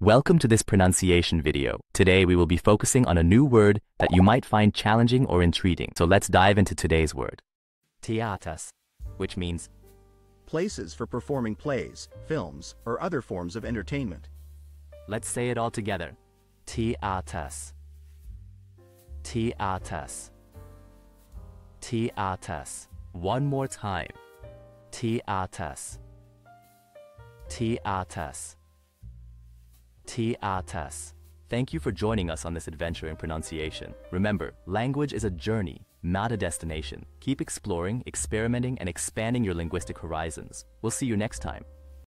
Welcome to this pronunciation video. Today we will be focusing on a new word that you might find challenging or intriguing. So let's dive into today's word. Teaters, which means places for performing plays, films, or other forms of entertainment. Let's say it all together. Teaters. Teaters. Teaters. One more time. Teaters. Teaters. Teaters. Thank you for joining us on this adventure in pronunciation. Remember, language is a journey, not a destination. Keep exploring, experimenting, and expanding your linguistic horizons. We'll see you next time.